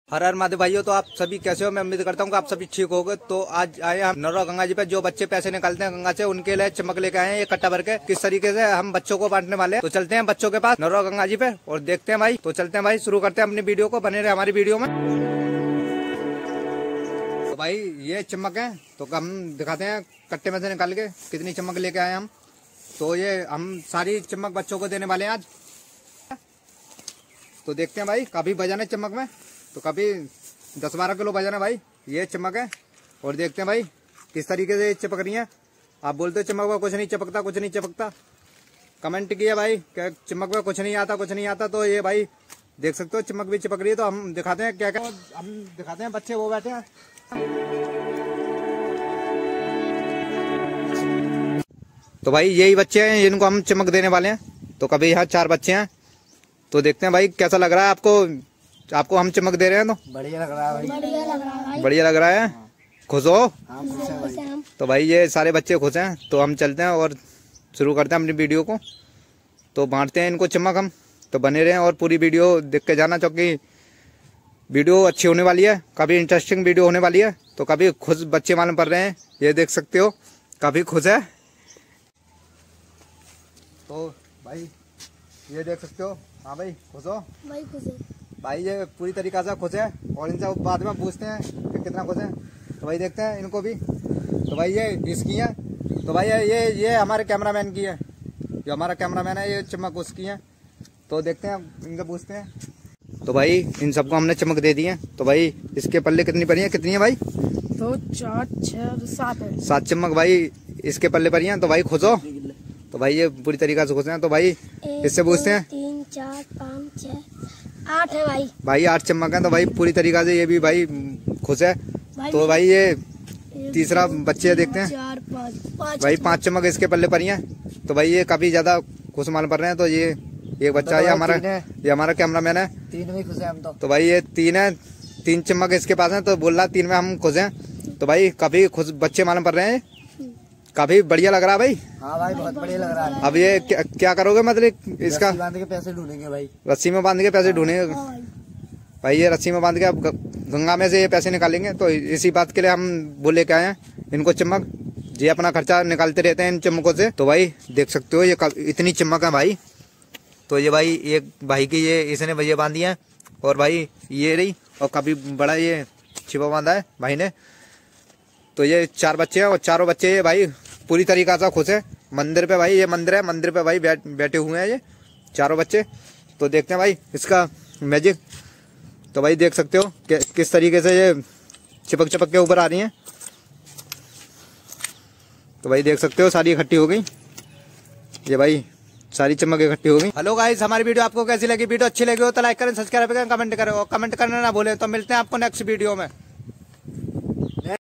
हर हर महादेव भाइयों, तो आप सभी कैसे हो? मैं उम्मीद करता हूँ कि आप सभी ठीक होगे। तो आज आए हम नरोरा गंगा जी पे। जो बच्चे पैसे निकालते हैं गंगा से, उनके लिए चमक लेके आए हैं ये कट्टा भर के। किस तरीके से हम बच्चों को बांटने वाले हैं, तो चलते हैं बच्चों के पास नरोरा गंगा जी पे और देखते हैं भाई। तो चलते हैं भाई, शुरू करते हैं अपनी वीडियो को। बने रहे हमारी वीडियो में। तो भाई ये चमक है, तो हम दिखाते हैं कट्टे में से निकाल के कितनी चमक लेके आए हम। तो ये हम सारी चमक बच्चों को देने वाले हैं आज। तो देखते हैं भाई, काफी वजन है चमक में, तो काफी 10-12 किलो वजन है भाई ये चमक है। और देखते हैं भाई किस तरीके से चिपक रही है। आप बोलते हो चमक में कुछ नहीं चिपकता, कुछ नहीं चिपकता। कमेंट किया भाई क्या चमक में कुछ नहीं आता, कुछ नहीं आता। तो ये भाई देख सकते हो चमक भी चिपक रही है। तो हम दिखाते हैं क्या क्या, हम दिखाते हैं। बच्चे वो बैठे हैं। तो भाई यही बच्चे हैं जिनको हम चमक देने वाले हैं। तो कभी यहाँ 4 बच्चे हैं। तो देखते हैं भाई कैसा लग रहा है आपको हम चमक दे रहे हैं। तो बढ़िया लग रहा है भाई, बढ़िया लग रहा है। खुश हो? हाँ, खुश है भाई। तो भाई ये सारे बच्चे खुश हैं। तो हम चलते हैं और शुरू करते हैं अपनी वीडियो को। तो बांटते हैं इनको चमक हम। तो बने रहें और पूरी वीडियो देख के जाना, क्योंकि वीडियो अच्छी होने वाली है, काफ़ी इंटरेस्टिंग वीडियो होने वाली है। तो काफ़ी खुश बच्चे मालूम पड़ रहे हैं, ये देख सकते हो काफ़ी खुश है। तो भाई ये देख सकते हो। हाँ भाई खुश हो? भाई खुश है भाई ये पूरी तरीका से खुश है। और इनसे बाद में पूछते हैं कि कितना खुश है। तो भाई देखते हैं इनको भी। तो भाई ये इसकी है। तो भाई ये हमारे कैमरामैन की है। जो हमारा कैमरामैन है ये चमक उसकी है। तो देखते हैं इनसे पूछते हैं। तो भाई इन सबको हमने चमक दे दी है। तो भाई इसके पल्ले कितनी पड़ी है? कितनी है भाई? 2 4 6 7 है। 7 चमक भाई इसके पल्ले पड़ी है। तो भाई खुश हो? तो भाई ये पूरी तरीका से खुश हैं। तो भाई इससे पूछते हैं। 3 4 5 6 8 है भाई। भाई 8 चमक है। तो भाई पूरी तरीका से ये भी भाई खुश है। तो भाई ये तीसरा बच्चे देखते हैं। 4 5 भाई 5 चमक इसके पल्ले पड़ी हैं। तो भाई ये काफी ज्यादा खुश मालूम पड़ रहे हैं। तो ये एक बच्चा है, ये हमारा कैमरामैन है। 3 में खुश है हम तो भाई ये 3 है, 3 चमक इसके पास है। तो बोल रहा 3 में हम खुश हैं। तो भाई काफी खुश बच्चे मालूम पड़ रहे हैं, काफी बढ़िया लग रहा है भाई। हाँ भाई बहुत बढ़िया लग रहा है। अब ये क्या करोगे? मतलब इसका रस्सी बांध के पैसे ढूंढेंगे भाई। रस्सी में बांध के पैसे ढूंढेंगे भाई। ये रस्सी में बांध के अब गंगा में से ये पैसे निकालेंगे। तो इसी बात के लिए हम वो लेके आए हैं इनको चमक। ये अपना खर्चा निकालते रहते हैं इन चमकों से। तो भाई देख सकते हो ये इतनी चमक है भाई। तो ये भाई एक भाई की ये इसने ये बांधी है। और भाई ये रही, और काफी बड़ा ये छिपा बांधा है भाई ने। तो ये 4 बच्चे हैं और चारों बच्चे ये भाई पूरी तरीका से खुश है। मंदिर पे भाई, ये मंदिर है, मंदिर पे भाई बैठे हुए हैं ये चारों बच्चे। तो देखते हैं भाई इसका मैजिक। तो भाई देख सकते हो किस तरीके से ये चिपक चिपक के ऊपर आ रही हैं। तो भाई देख सकते हो सारी इकट्ठी हो गई। ये भाई सारी चमक इकट्ठी हो गई। हेलो गाइस, हमारी वीडियो आपको कैसी लगी? वीडियो अच्छी लगी हो तो लाइक करें, सब्सक्राइब करें, कमेंट करें और कमेंट करना ना भूलें। तो मिलते हैं आपको नेक्स्ट वीडियो में।